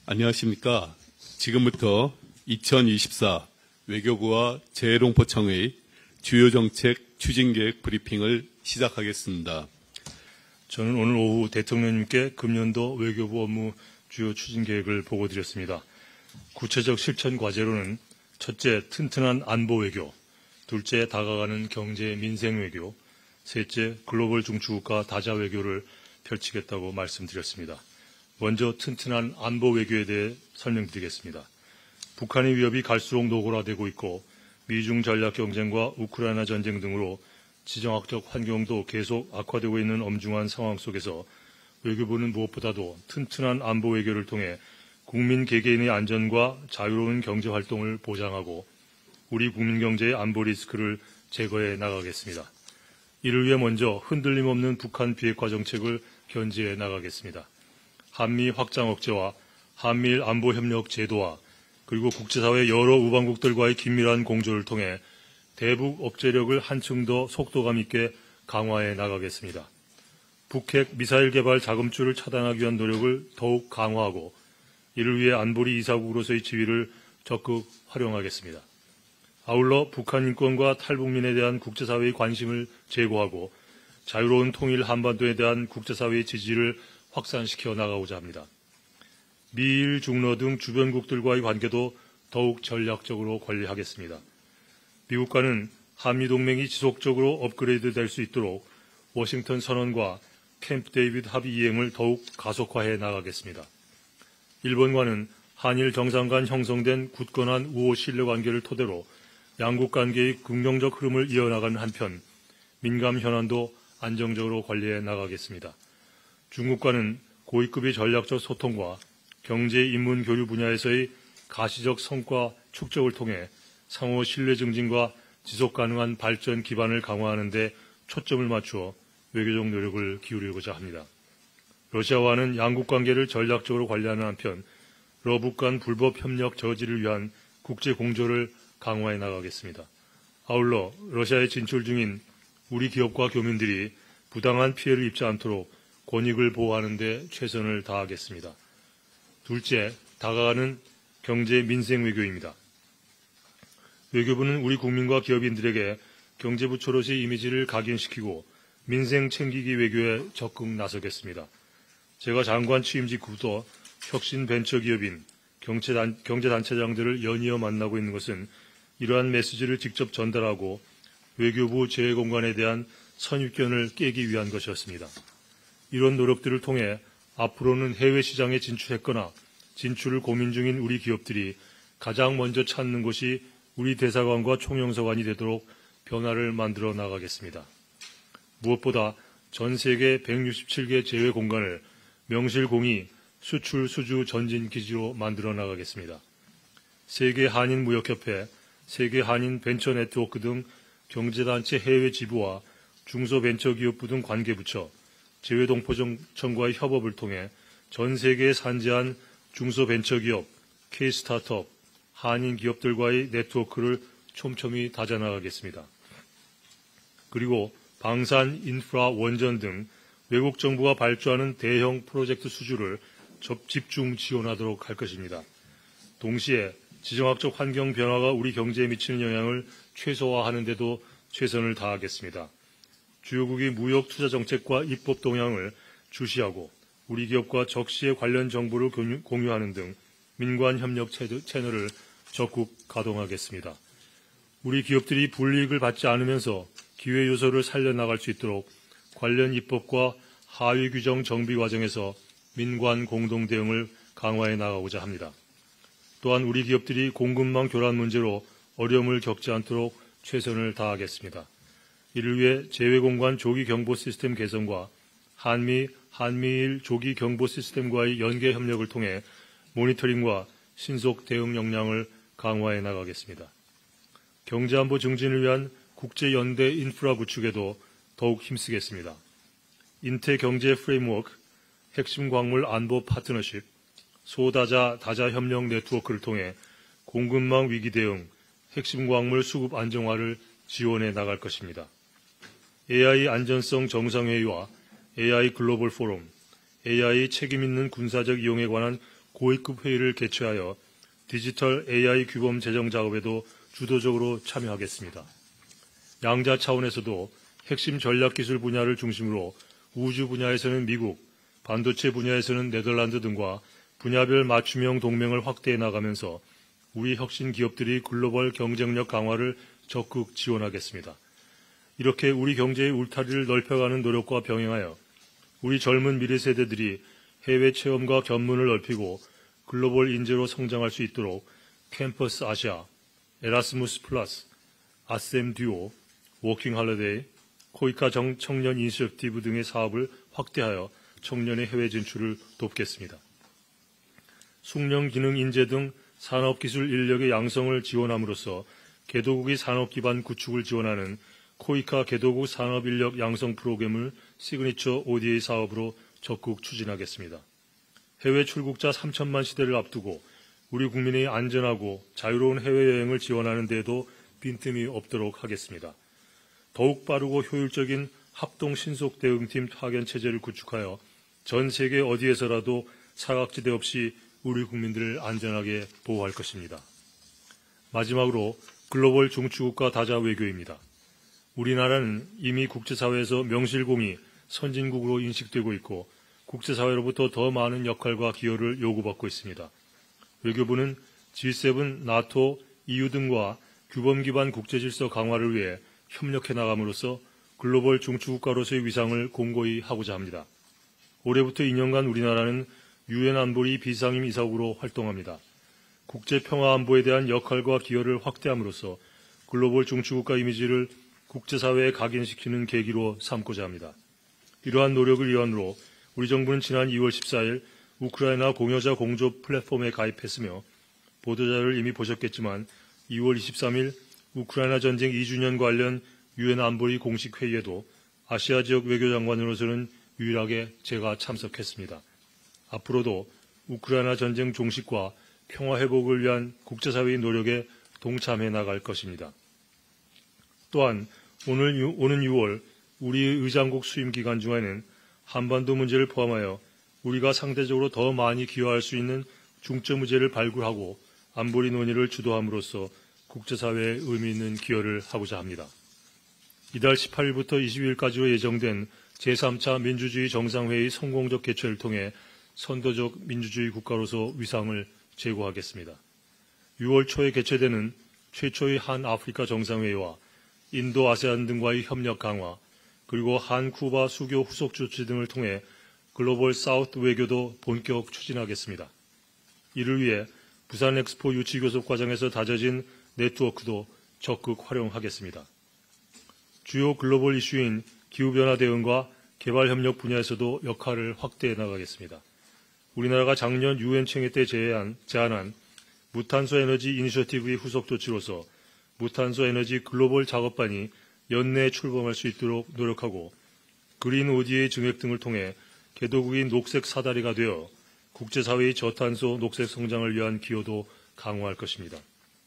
안녕하십니까. 지금부터 2024 외교부와 재롱포청의 주요 정책 추진계획 브리핑을 시작하겠습니다. 저는 오늘 오후 대통령님께 금년도 외교부 업무 주요 추진계획을 보고드렸습니다. 구체적 실천 과제로는 첫째, 튼튼한 안보 외교, 둘째, 다가가는 경제 민생 외교, 셋째, 글로벌 중추국가 다자 외교를 펼치겠다고 말씀드렸습니다. 먼저 튼튼한 안보 외교에 대해 설명드리겠습니다. 북한의 위협이 갈수록 노골화되고 있고 미중 전략 경쟁과 우크라이나 전쟁 등으로 지정학적 환경도 계속 악화되고 있는 엄중한 상황 속에서 외교부는 무엇보다도 튼튼한 안보 외교를 통해 국민 개개인의 안전과 자유로운 경제 활동을 보장하고 우리 국민 경제의 안보 리스크를 제거해 나가겠습니다. 이를 위해 먼저 흔들림 없는 북한 비핵화 정책을 견지해 나가겠습니다. 한미 확장 억제와 한미일 안보협력 제도화 그리고 국제사회 여러 우방국들과의 긴밀한 공조를 통해 대북 억제력을 한층 더 속도감 있게 강화해 나가겠습니다. 북핵 미사일 개발 자금줄을 차단하기 위한 노력을 더욱 강화하고 이를 위해 안보리 이사국으로서의 지위를 적극 활용하겠습니다. 아울러 북한 인권과 탈북민에 대한 국제사회의 관심을 제고하고 자유로운 통일 한반도에 대한 국제사회의 지지를 확산시켜 나가고자 합니다. 미일, 중러 등 주변국들과의 관계도 더욱 전략적으로 관리하겠습니다. 미국과는 한미동맹이 지속적으로 업그레이드 될 수 있도록 워싱턴 선언과 캠프 데이비드 합의 이행을 더욱 가속화해 나가겠습니다. 일본과는 한일 정상 간 형성된 굳건한 우호 신뢰 관계를 토대로 양국 관계의 긍정적 흐름을 이어나가는 한편 민감 현안도 안정적으로 관리해 나가겠습니다. 중국과는 고위급의 전략적 소통과 경제 인문 교류 분야에서의 가시적 성과 축적을 통해 상호 신뢰 증진과 지속 가능한 발전 기반을 강화하는 데 초점을 맞추어 외교적 노력을 기울이고자 합니다. 러시아와는 양국 관계를 전략적으로 관리하는 한편 러북 간 불법 협력 저지를 위한 국제 공조를 강화해 나가겠습니다. 아울러 러시아에 진출 중인 우리 기업과 교민들이 부당한 피해를 입지 않도록 권익을 보호하는 데 최선을 다하겠습니다. 둘째, 다가가는 경제 민생 외교입니다. 외교부는 우리 국민과 기업인들에게 경제부처로서의 이미지를 각인시키고 민생 챙기기 외교에 적극 나서겠습니다. 제가 장관 취임 직후부터 혁신 벤처기업인 경제단체장들을 연이어 만나고 있는 것은 이러한 메시지를 직접 전달하고 외교부 재외공간에 대한 선입견을 깨기 위한 것이었습니다. 이런 노력들을 통해 앞으로는 해외 시장에 진출했거나 진출을 고민 중인 우리 기업들이 가장 먼저 찾는 곳이 우리 대사관과 총영사관이 되도록 변화를 만들어 나가겠습니다. 무엇보다 전 세계 167개 제외 공간을 명실공히 수출 수주 전진 기지로 만들어 나가겠습니다. 세계 한인 무역협회, 세계 한인 벤처 네트워크 등 경제단체 해외 지부와 중소벤처기업부 등 관계부처, 재외동포청과의 협업을 통해 전 세계에 산재한 중소벤처기업, K-스타트업, 한인 기업들과의 네트워크를 촘촘히 다져나가겠습니다. 그리고 방산, 인프라, 원전 등 외국 정부가 발주하는 대형 프로젝트 수주를 집중 지원하도록 할 것입니다. 동시에 지정학적 환경 변화가 우리 경제에 미치는 영향을 최소화하는 데도 최선을 다하겠습니다. 주요국의 무역 투자 정책과 입법 동향을 주시하고 우리 기업과 적시에 관련 정보를 공유하는 등 민관 협력 채널을 적극 가동하겠습니다. 우리 기업들이 불이익을 받지 않으면서 기회 요소를 살려나갈 수 있도록 관련 입법과 하위 규정 정비 과정에서 민관 공동 대응을 강화해 나가고자 합니다. 또한 우리 기업들이 공급망 교란 문제로 어려움을 겪지 않도록 최선을 다하겠습니다. 이를 위해 재외공간 조기 경보 시스템 개선과 한미일 조기 경보 시스템과의 연계 협력을 통해 모니터링과 신속 대응 역량을 강화해 나가겠습니다. 경제안보 증진을 위한 국제연대 인프라 구축에도 더욱 힘쓰겠습니다. 인태 경제 프레임워크, 핵심 광물 안보 파트너십, 소다자 다자 협력 네트워크를 통해 공급망 위기 대응, 핵심 광물 수급 안정화를 지원해 나갈 것입니다. AI 안전성 정상회의와 AI 글로벌 포럼, AI 책임 있는 군사적 이용에 관한 고위급 회의를 개최하여 디지털 AI 규범 제정 작업에도 주도적으로 참여하겠습니다. 양자 차원에서도 핵심 전략기술 분야를 중심으로 우주 분야에서는 미국, 반도체 분야에서는 네덜란드 등과 분야별 맞춤형 동맹을 확대해 나가면서 우리 혁신 기업들이 글로벌 경쟁력 강화를 적극 지원하겠습니다. 이렇게 우리 경제의 울타리를 넓혀가는 노력과 병행하여 우리 젊은 미래 세대들이 해외 체험과 견문을 넓히고 글로벌 인재로 성장할 수 있도록 캠퍼스 아시아, 에라스무스 플러스, 아셈 듀오, 워킹 할리데이, 코이카 청년 이니셔티브 등의 사업을 확대하여 청년의 해외 진출을 돕겠습니다. 숙련 기능 인재 등 산업기술 인력의 양성을 지원함으로써 개도국의 산업 기반 구축을 지원하는 코이카 개도국 산업인력 양성 프로그램을 시그니처 ODA 사업으로 적극 추진하겠습니다. 해외 출국자 3천만 시대를 앞두고 우리 국민의 안전하고 자유로운 해외여행을 지원하는 데에도 빈틈이 없도록 하겠습니다. 더욱 빠르고 효율적인 합동 신속 대응팀 파견 체제를 구축하여 전 세계 어디에서라도 사각지대 없이 우리 국민들을 안전하게 보호할 것입니다. 마지막으로 글로벌 중추국가 다자 외교입니다. 우리나라는 이미 국제사회에서 명실공히 선진국으로 인식되고 있고 국제사회로부터 더 많은 역할과 기여를 요구받고 있습니다. 외교부는 G7, 나토, EU 등과 규범 기반 국제질서 강화를 위해 협력해 나감으로써 글로벌 중추국가로서의 위상을 공고히 하고자 합니다. 올해부터 2년간 우리나라는 유엔 안보리 비상임 이사국으로 활동합니다. 국제평화안보에 대한 역할과 기여를 확대함으로써 글로벌 중추국가 이미지를 국제사회에 각인시키는 계기로 삼고자 합니다. 이러한 노력을 일환으로 우리 정부는 지난 2월 14일 우크라이나 공여자 공조 플랫폼에 가입했으며 보도자를 이미 보셨겠지만 2월 23일 우크라이나 전쟁 2주년 관련 유엔 안보리 공식 회의에도 아시아 지역 외교장관으로서는 유일하게 제가 참석했습니다. 앞으로도 우크라이나 전쟁 종식과 평화 회복을 위한 국제사회의 노력에 동참해 나갈 것입니다. 또한 오는 6월 우리 의장국 수임 기간 중에는 한반도 문제를 포함하여 우리가 상대적으로 더 많이 기여할 수 있는 중점 의제를 발굴하고 안보리 논의를 주도함으로써 국제사회에 의미 있는 기여를 하고자 합니다. 이달 18일부터 22일까지로 예정된 제3차 민주주의 정상회의 성공적 개최를 통해 선도적 민주주의 국가로서 위상을 제고하겠습니다. 6월 초에 개최되는 최초의 한-아프리카 정상회의와 인도 아세안 등과의 협력 강화, 그리고 한-쿠바 수교 후속 조치 등을 통해 글로벌 사우트 외교도 본격 추진하겠습니다. 이를 위해 부산 엑스포 유치교섭 과정에서 다져진 네트워크도 적극 활용하겠습니다. 주요 글로벌 이슈인 기후변화 대응과 개발협력 분야에서도 역할을 확대해 나가겠습니다. 우리나라가 작년 유엔 총회 때 제안한 무탄소 에너지 이니셔티브의 후속 조치로서 무탄소 에너지 글로벌 작업반이 연내에 출범할 수 있도록 노력하고 그린 ODA 증액 등을 통해 개도국인 녹색 사다리가 되어 국제사회의 저탄소 녹색 성장을 위한 기여도 강화할 것입니다.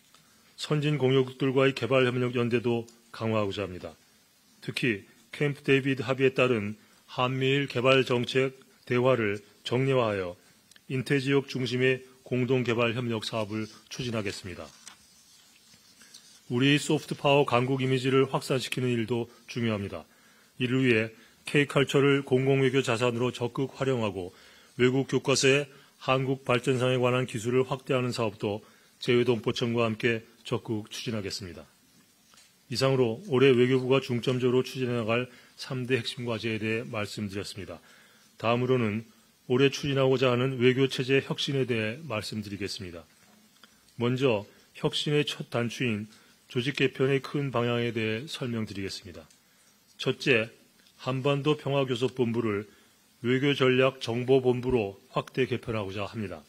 선진 공유국들과의 개발협력 연대도 강화하고자 합니다. 특히 캠프 데이비드 합의에 따른 한미일 개발정책 대화를 정례화하여 인태지역 중심의 공동개발협력 사업을 추진하겠습니다. 우리 소프트파워 강국 이미지를 확산시키는 일도 중요합니다. 이를 위해 K컬처를 공공외교 자산으로 적극 활용하고 외국 교과서에 한국 발전상에 관한 기술을 확대하는 사업도 재외동포청과 함께 적극 추진하겠습니다. 이상으로 올해 외교부가 중점적으로 추진해 나갈 3대 핵심 과제에 대해 말씀드렸습니다. 다음으로는 올해 추진하고자 하는 외교체제 혁신에 대해 말씀드리겠습니다. 먼저 혁신의 첫 단추인 조직 개편의 큰 방향에 대해 설명드리겠습니다. 첫째, 한반도 평화교섭본부를 외교전략정보본부로 확대 개편하고자 합니다.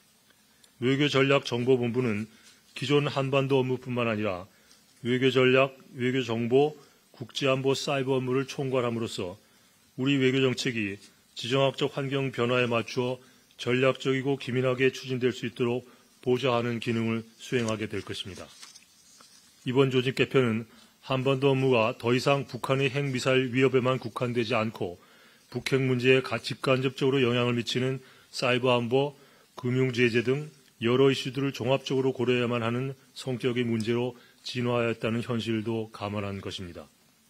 외교전략정보본부는 기존 한반도 업무뿐만 아니라 외교전략, 외교정보, 국제안보 사이버 업무를 총괄함으로써 우리 외교정책이 지정학적 환경 변화에 맞추어 전략적이고 기민하게 추진될 수 있도록 보좌하는 기능을 수행하게 될 것입니다. 이번 조직 개편은 한반도 업무가 더 이상 북한의 핵미사일 위협에만 국한되지 않고 북핵 문제에 직간접적으로 영향을 미치는 사이버 안보, 금융제재 등 여러 이슈들을 종합적으로 고려해야만 하는 성격의 문제로 진화하였다는 현실도 감안한 것입니다.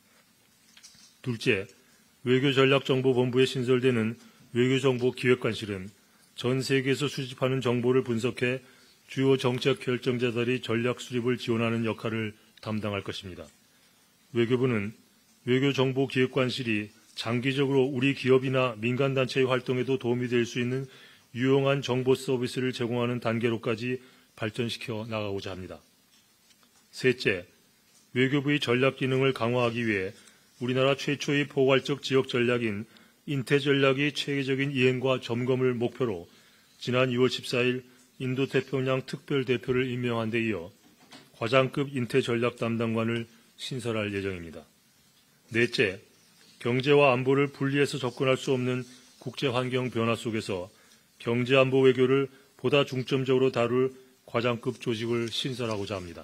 둘째, 외교전략정보본부에 신설되는 외교정보기획관실은 전 세계에서 수집하는 정보를 분석해 주요 정책 결정자들이 전략 수립을 지원하는 역할을 담당할 것입니다. 외교부는 외교정보기획관실이 장기적으로 우리 기업이나 민간단체의 활동에도 도움이 될 수 있는 유용한 정보 서비스를 제공하는 단계로까지 발전시켜 나가고자 합니다. 셋째, 외교부의 전략 기능을 강화하기 위해 우리나라 최초의 포괄적 지역 전략인 인태 전략의 체계적인 이행과 점검을 목표로 지난 2월 14일 인도태평양 특별대표를 임명한 데 이어 과장급 인태 전략 담당관을 신설할 예정입니다. 넷째, 경제와 안보를 분리해서 접근할 수 없는 국제환경 변화 속에서 경제안보 외교를 보다 중점적으로 다룰 과장급 조직을 신설하고자 합니다.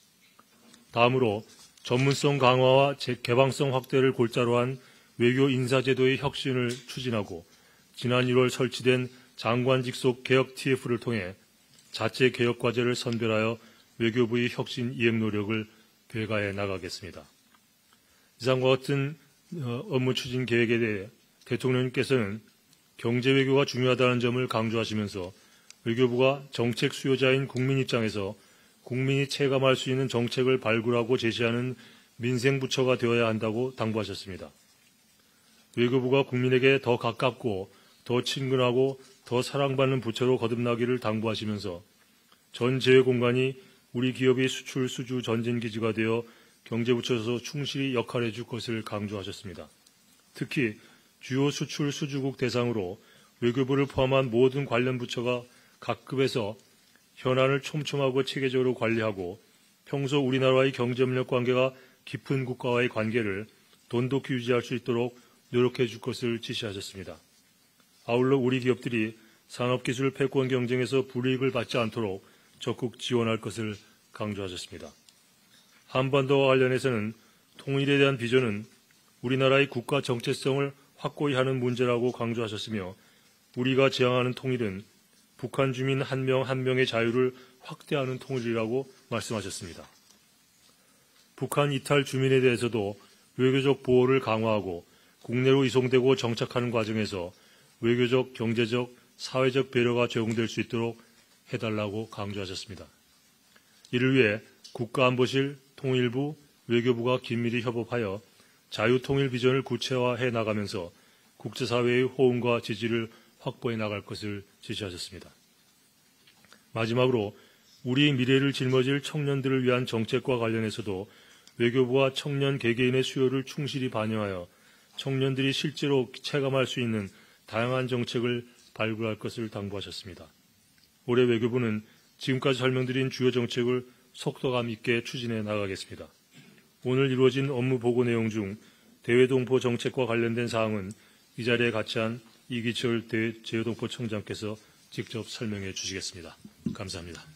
다음으로 전문성 강화와 개방성 확대를 골자로 한 외교 인사제도의 혁신을 추진하고 지난 1월 설치된 장관 직속 개혁 TF를 통해 자체 개혁 과제를 선별하여 외교부의 혁신 이행 노력을 배가해 나가겠습니다. 이상과 같은 업무 추진 계획에 대해 대통령님께서는 경제 외교가 중요하다는 점을 강조하시면서 외교부가 정책 수요자인 국민 입장에서 국민이 체감할 수 있는 정책을 발굴하고 제시하는 민생부처가 되어야 한다고 당부하셨습니다. 외교부가 국민에게 더 가깝고 더 친근하고 더 사랑받는 부처로 거듭나기를 당부하시면서 전 제외 공간이 우리 기업의 수출 수주 전진기지가 되어 경제부처에서 충실히 역할해 줄 것을 강조하셨습니다. 특히 주요 수출 수주국 대상으로 외교부를 포함한 모든 관련 부처가 각 급에서 현안을 촘촘하고 체계적으로 관리하고 평소 우리나라와의 경제협력 관계가 깊은 국가와의 관계를 돈독히 유지할 수 있도록 노력해 줄 것을 지시하셨습니다. 아울러 우리 기업들이 산업기술 패권 경쟁에서 불이익을 받지 않도록 적극 지원할 것을 강조하셨습니다. 한반도와 관련해서는 통일에 대한 비전은 우리나라의 국가 정체성을 확고히 하는 문제라고 강조하셨으며 우리가 지향하는 통일은 북한 주민 한 명 한 명의 자유를 확대하는 통일이라고 말씀하셨습니다. 북한 이탈 주민에 대해서도 외교적 보호를 강화하고 국내로 이송되고 정착하는 과정에서 외교적, 경제적, 사회적 배려가 제공될 수 있도록 해달라고 강조하셨습니다. 이를 위해 국가안보실, 통일부, 외교부가 긴밀히 협업하여 자유통일 비전을 구체화해 나가면서 국제사회의 호응과 지지를 확보해 나갈 것을 지시하셨습니다. 마지막으로 우리 미래를 짊어질 청년들을 위한 정책과 관련해서도 외교부와 청년 개개인의 수요를 충실히 반영하여 청년들이 실제로 체감할 수 있는 다양한 정책을 발굴할 것을 당부하셨습니다. 올해 외교부는 지금까지 설명드린 주요 정책을 속도감 있게 추진해 나가겠습니다. 오늘 이루어진 업무 보고 내용 중 대외동포 정책과 관련된 사항은 이 자리에 같이 한 이기철 제외동포 청장께서 직접 설명해 주시겠습니다. 감사합니다.